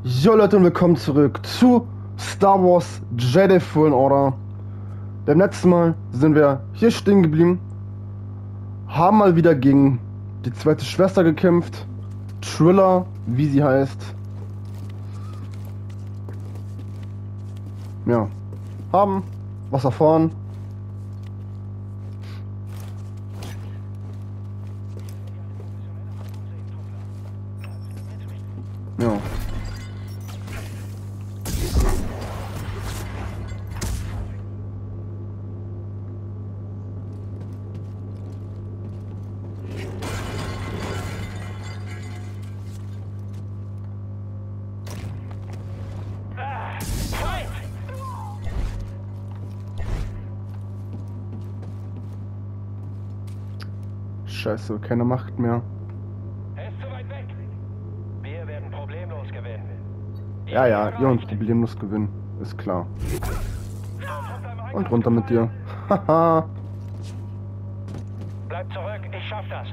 Jo Leute und willkommen zurück zu Star Wars Jedi Fallen Order. Beim letzten Mal sind wir hier stehen geblieben, haben mal wieder gegen die zweite Schwester gekämpft, Triller, wie sie heißt. Ja, haben was erfahren. Ja. Scheiße, keine Macht mehr. Er ist zu weit weg. Wir werden problemlos gewinnen. Ja, ihr und problemlos gewinnen, ist klar. Und runter mit dir. Haha. Bleib zurück, ich schaff das.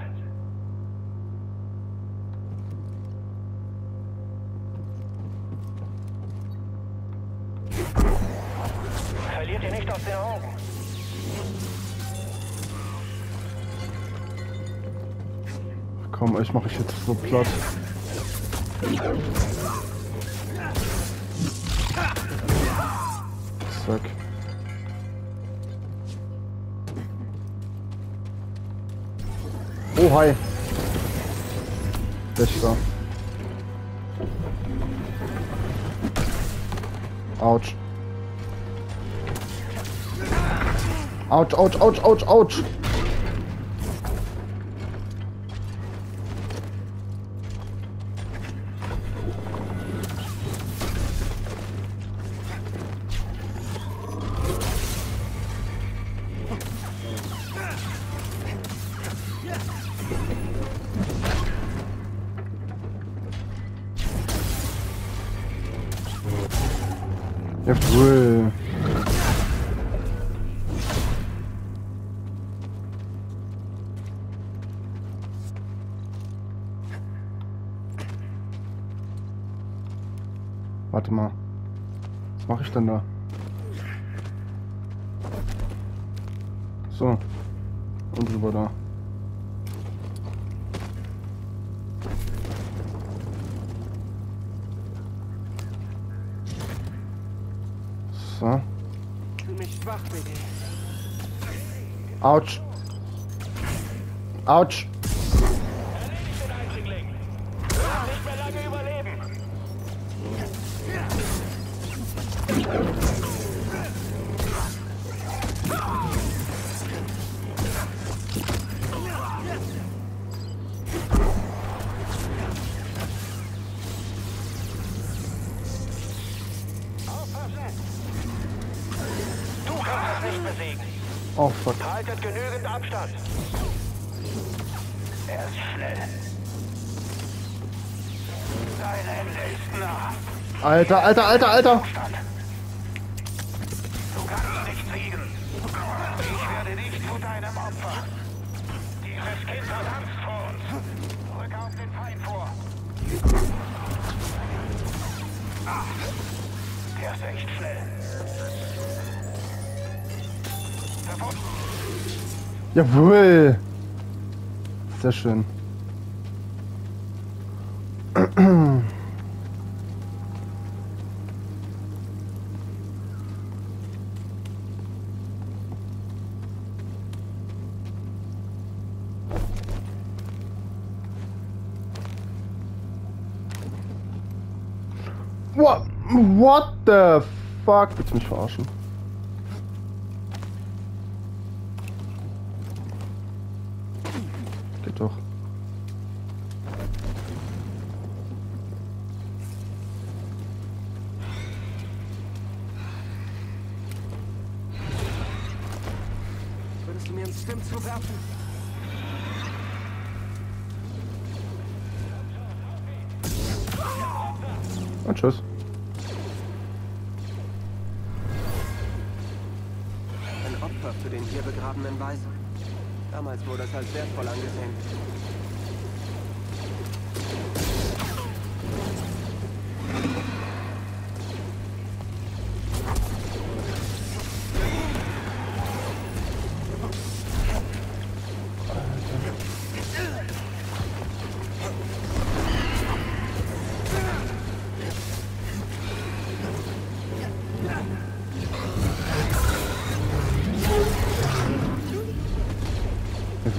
Verliert ihr nicht aus den Augen. Komm, euch mache ich jetzt so platt. Zack. Oh, hi. Wächter. Autsch. Autsch, autsch, autsch, autsch, autsch. Jawohl. Warte mal. Was mache ich denn da? So. Und rüber da. So. Fühl mich schwach, Baby. Autsch. Autsch. Erledigt den Eindringling. Du wirst nicht mehr lange überleben. Du kannst es nicht besiegen. Oh fuck. Haltet genügend Abstand. Er ist schnell. Dein Ende ist nah. Alter, Alter, Alter, Alter. Du kannst nicht siegen. Ich werde dich zu deinem Opfer. Dieses Kind hat Angst vor uns. Rück auf den Feind vor. Ah, der ist echt schnell. Verbunden. Jawohl. Sehr schön. What the fuck? Willst du mich verarschen? Geht doch. Würdest du mir einen Stimm zuwerfen? Und tschüss. Ein Opfer für den hier begrabenen Weisen. Damals wurde es als wertvoll angesehen.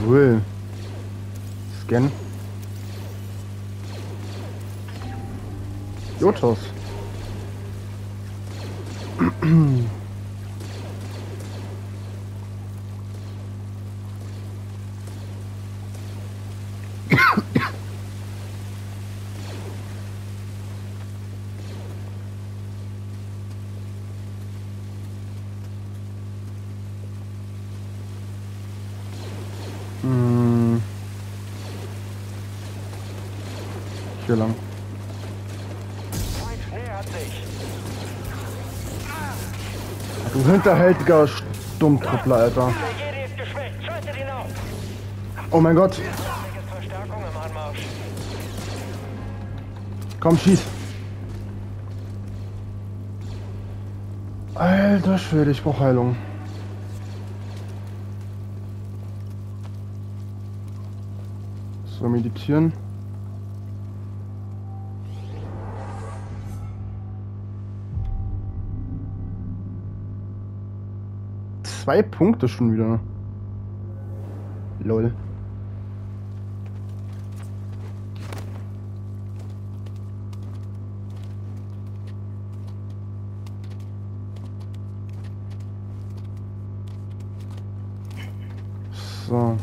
Jawohl. Scan. Jotos. Hier lang. Feind nähert sich. Du hinterhältiger Stummtruppler, Alter. Der Jedi ist geschwächt. Schaltet ihn auf. Oh mein Gott. Verstärkung im Anmarsch. Komm, schieß. Alter Schwede, ich brauch Heilung. So, meditieren. Zwei Punkte schon wieder. Lol. So.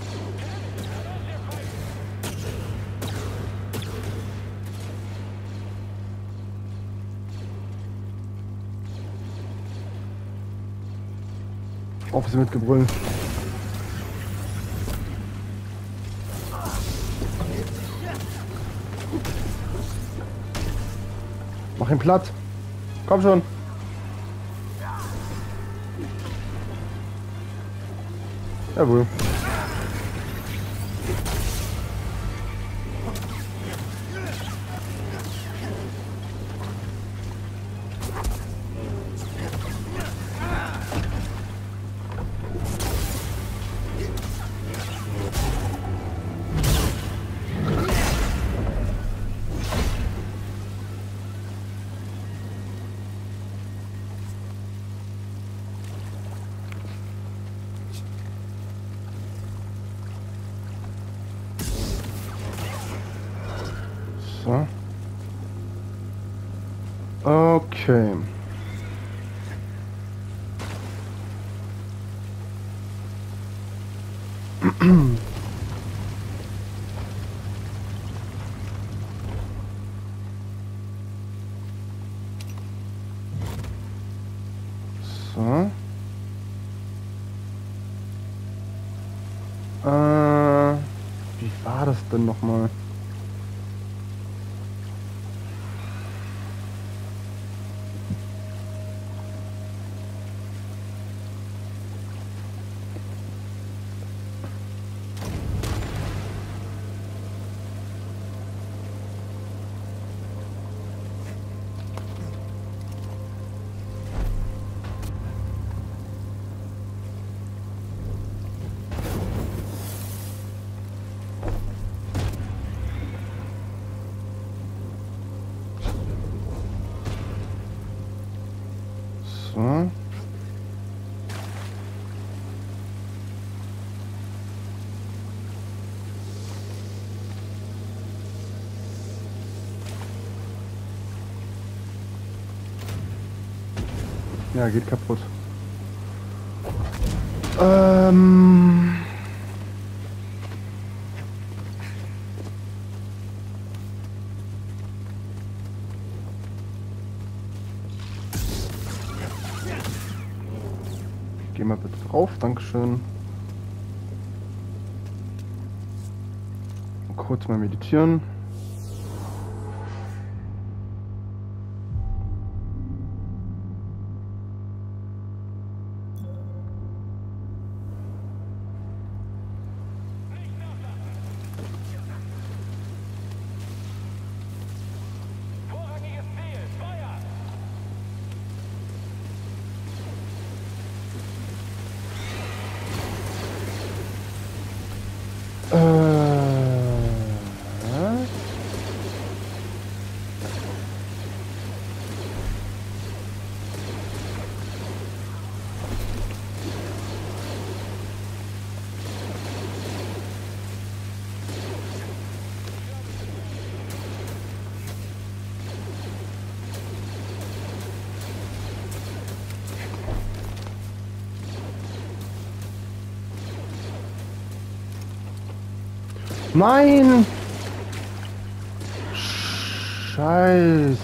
Auf sie mit Gebrüll. Mach ihn platt. Komm schon. Jawohl. So. Okay. So. Wie war das denn nochmal? So. Ja, geht kaputt. Geh mal bitte drauf, Dankeschön. Kurz mal meditieren. Vorrangiges Ziel. Feuer. Nein! Scheiße.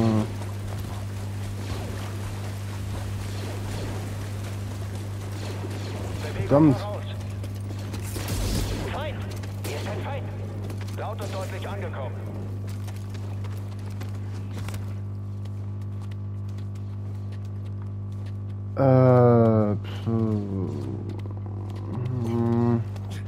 Verdammt. Feind! Hier ist ein Feind! Laut und deutlich angekommen. Hm.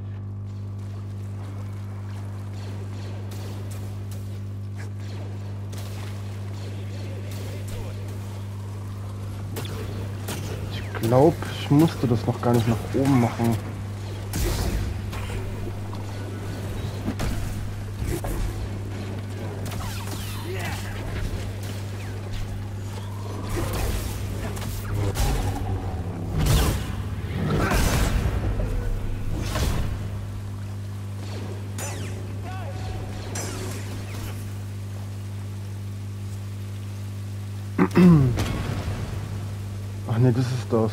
Ich glaube, ich musste das noch gar nicht nach oben machen. Ach nee, das ist das.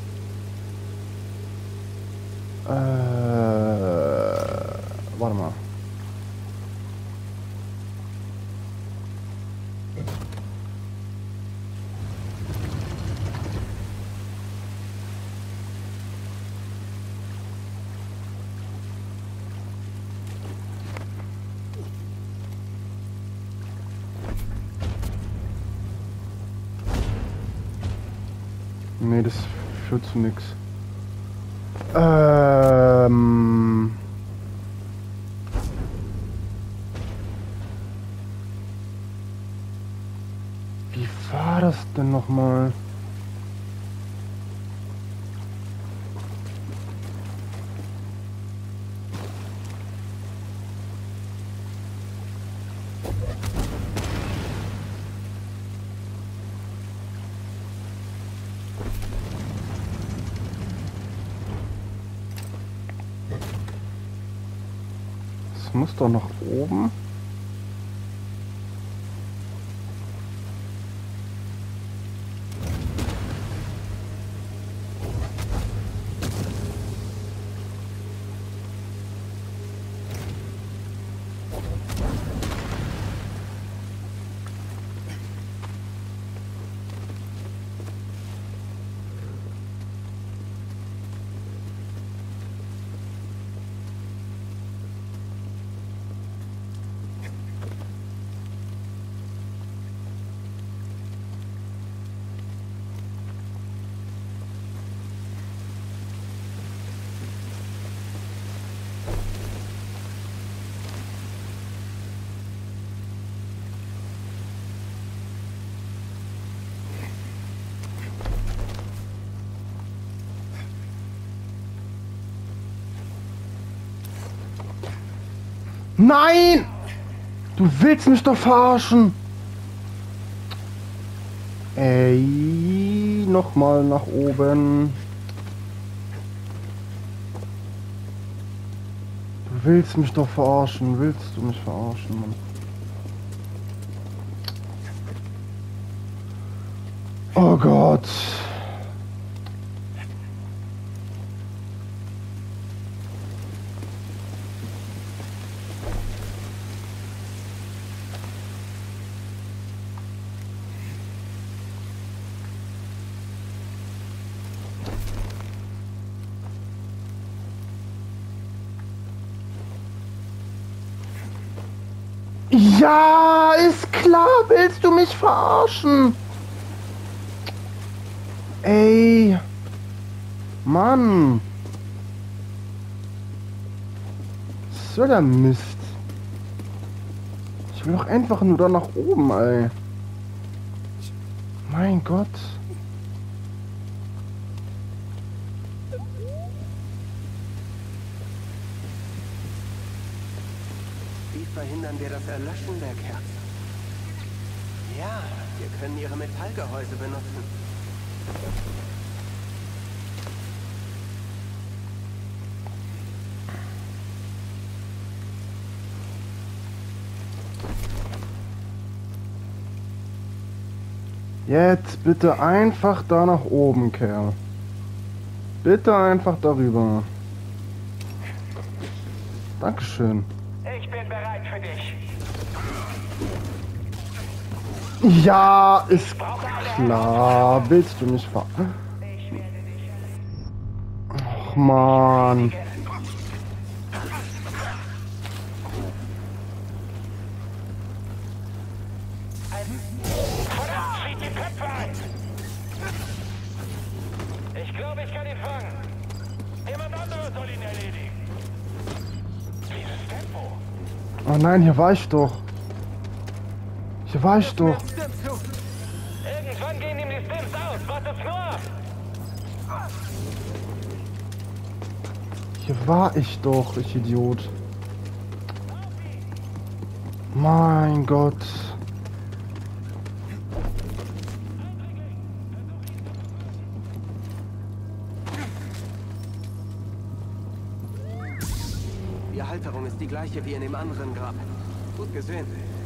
Warte mal. Nee, das führt zu nichts. Wie war das denn nochmal? Es muss doch nach oben. Nein! Du willst mich doch verarschen! Ey, nochmal nach oben. Du willst mich doch verarschen. Willst du mich verarschen, Mann? Oh Gott. Ja, ist klar, willst du mich verarschen? Ey, Mann. Was soll der Mist? Ich will doch einfach nur da nach oben, ey. Mein Gott. Wie verhindern wir das Erlöschen der Kerze? Ja, wir können ihre Metallgehäuse benutzen. Jetzt bitte einfach da nach oben, Kerl. Bitte einfach darüber. Dankeschön. dich. Ja, ist klar. Willst du mich ver... Ach, Mann. Verdammt, zieht die Köpfe ein. Ich glaube, ich kann ihn fangen. Jemand anderes soll ihn erledigen. Dieses Tempo. Oh nein, hier war ich doch. Hier war ich doch. Irgendwann gehen ihm die Stims aus. Wartet's nur ab. Hier war ich doch, ich Idiot. Mein Gott. Die Halterung ist die gleiche wie in dem anderen Grab. Gut gesehen.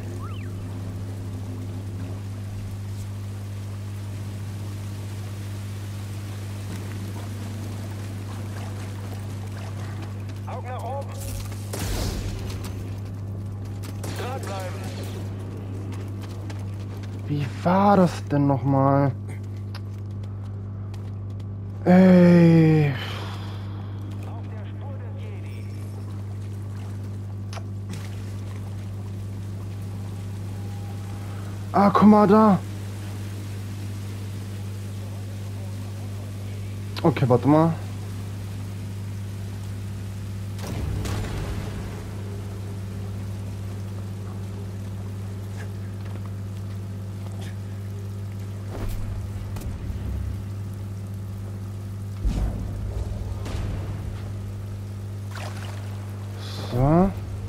Augen nach oben. Dranbleiben. Wie war das denn nochmal? Ey. Auf der Spur des Jedi. Ah, guck mal da. Okay, warte mal. So.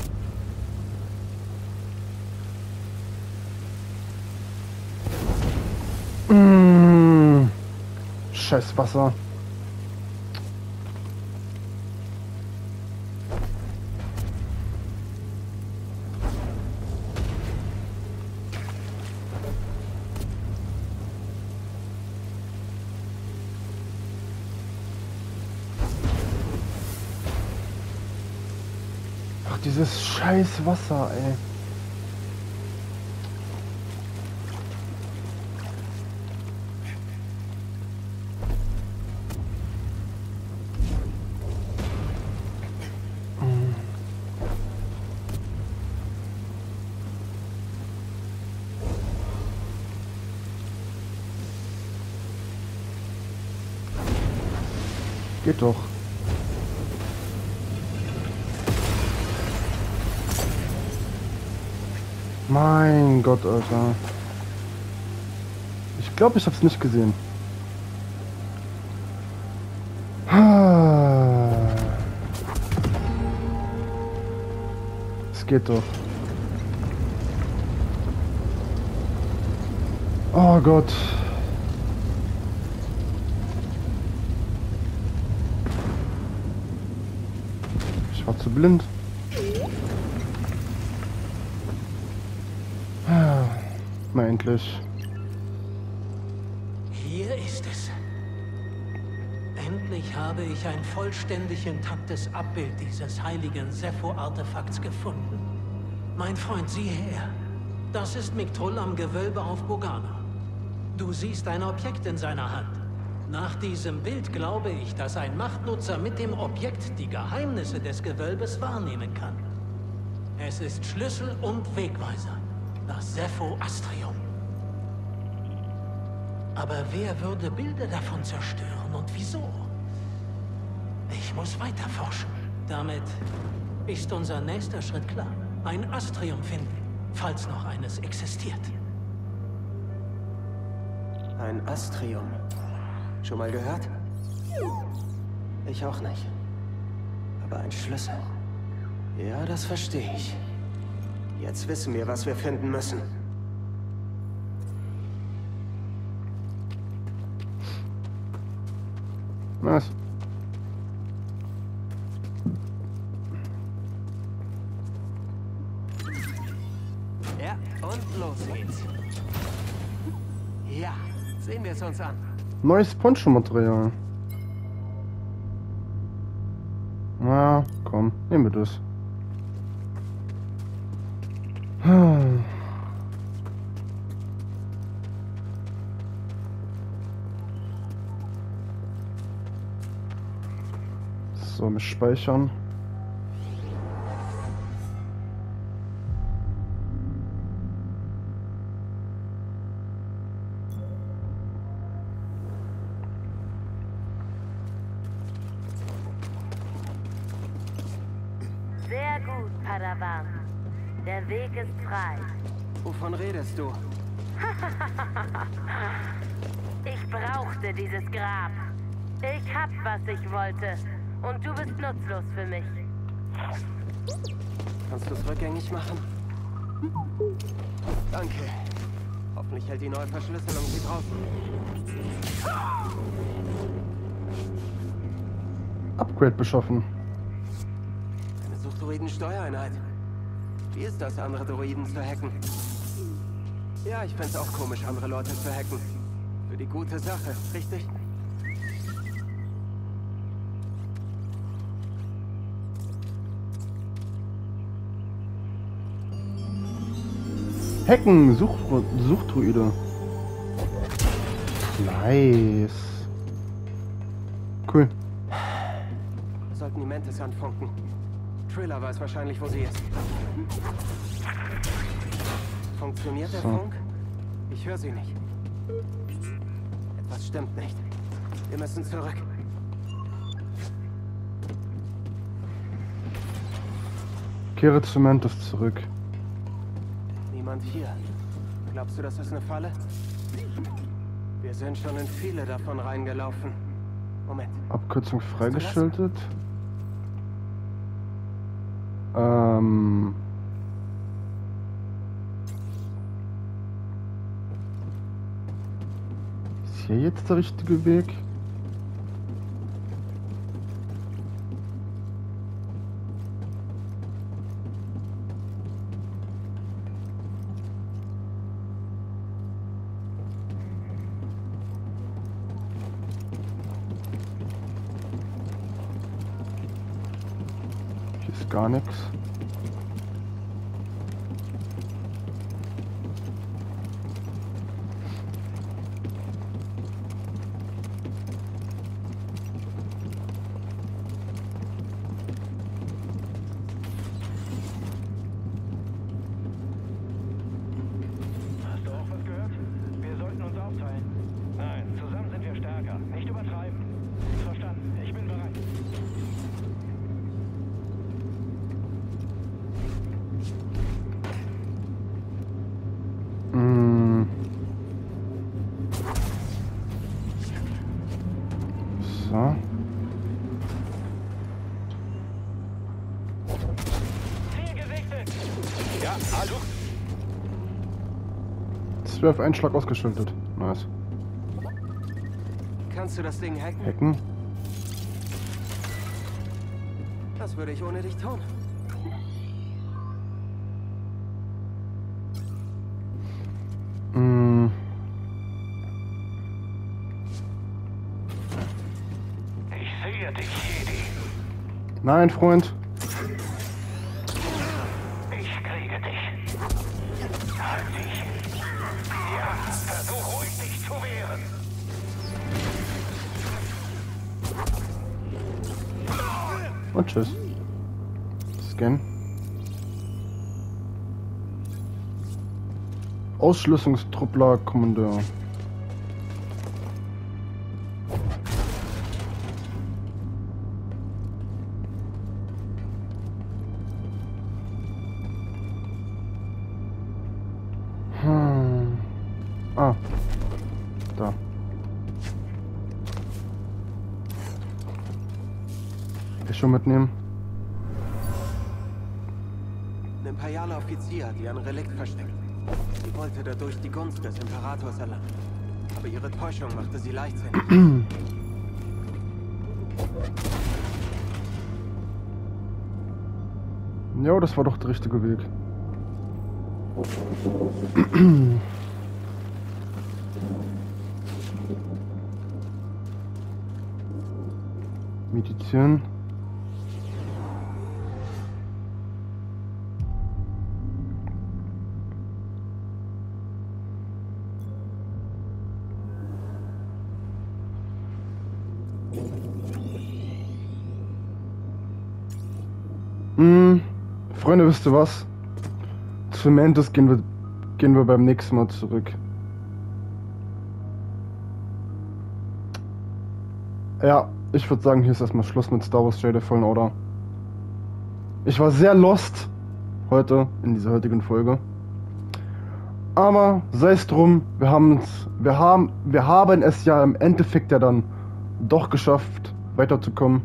Scheiß Wasser. Ach, dieses scheiß Wasser, ey. Geht doch. Mein Gott, Alter. Ich glaube, ich hab's nicht gesehen. Es geht doch. Oh Gott. Ich war zu blind. Na endlich. Hier ist es. Endlich habe ich ein vollständig intaktes Abbild dieses heiligen Sepho-Artefakts gefunden. Mein Freund, sieh her. Das ist Miktrul am Gewölbe auf Bogana. Du siehst ein Objekt in seiner Hand. Nach diesem Bild glaube ich, dass ein Machtnutzer mit dem Objekt die Geheimnisse des Gewölbes wahrnehmen kann. Es ist Schlüssel und Wegweiser. Das Sepho-Astrium. Aber wer würde Bilder davon zerstören und wieso? Ich muss weiter forschen. Damit ist unser nächster Schritt klar. Ein Astrium finden, falls noch eines existiert. Ein Astrium. Schon mal gehört? Ich auch nicht. Aber ein Schlüssel. Ja, das verstehe ich. Jetzt wissen wir, was wir finden müssen. Was? Ja, und los geht's. Ja, sehen wir es uns an. Neues Poncho-Material. Na, komm, nehmen wir das. So, mit Speichern. Sehr gut, Padawan. Der Weg ist frei. Wovon redest du? Ich brauchte dieses Grab. Ich hab, was ich wollte. Und du bist nutzlos für mich. Kannst du es rückgängig machen? Danke. Hoffentlich hält die neue Verschlüsselung sie draußen. Upgrade beschaffen. Eine Suchtdroiden-Steuereinheit. Wie ist das, andere Droiden zu hacken? Ja, ich find's auch komisch, andere Leute zu hacken. Für die gute Sache, richtig? Hacken, Suchtdruide. Nice. Cool. Wir sollten die Mantis anfunken. Triller weiß wahrscheinlich, wo sie ist. Funktioniert der Funk? Ich höre sie nicht. Etwas stimmt nicht. Wir müssen zurück. Kehre zu Mantis zurück. Niemand hier. Glaubst du, das ist eine Falle? Wir sind schon in viele davon reingelaufen. Moment. Abkürzung freigeschaltet. Ist hier jetzt der richtige Weg? Hier ist gar nichts. Hast du auch was gehört? Wir sollten uns aufteilen. Nein, zusammen sind wir stärker. Nicht übertreiben. Verstanden. Ich bin bereit. So. Ziel gesichtet. Ja, hallo. 12 Einschlag ausgeschaltet. Nice. Kannst du das Ding hacken? Hacken. Das würde ich ohne dich tun. Mm. Ich sehe dich, Jedi. Nein, Freund. Ich kriege dich. Halt dich. Ja, versuch ruhig, dich zu wehren. Und tschüss. Scan. Ausschlüsselungstruppler Kommandeur. Ah. Da. Ich schon mitnehmen. Ein imperialer Offizier, die ein Relikt versteckt. Sie wollte dadurch die Gunst des Imperators erlangen. Aber ihre Täuschung machte sie leichtsinnig. Ja, das war doch der richtige Weg. Meditieren. Freunde, wisst ihr was? Zu Mantis gehen wir beim nächsten Mal zurück. Ja, ich würde sagen, hier ist erstmal Schluss mit Star Wars Jedi Fallen Order. Ich war sehr lost heute, in dieser heutigen Folge. Aber sei es drum, wir haben es ja im Endeffekt ja dann doch geschafft, weiterzukommen.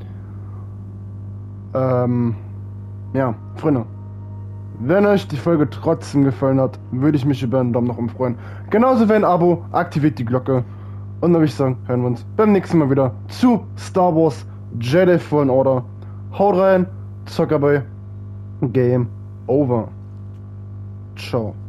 Ja, Freunde, wenn euch die Folge trotzdem gefallen hat, würde ich mich über einen Daumen nach oben freuen. Genauso wie ein Abo, aktiviert die Glocke. Und dann würde ich sagen, hören wir uns beim nächsten Mal wieder zu Star Wars Jedi Fallen Order. Haut rein, Zockerboy, Game over. Ciao.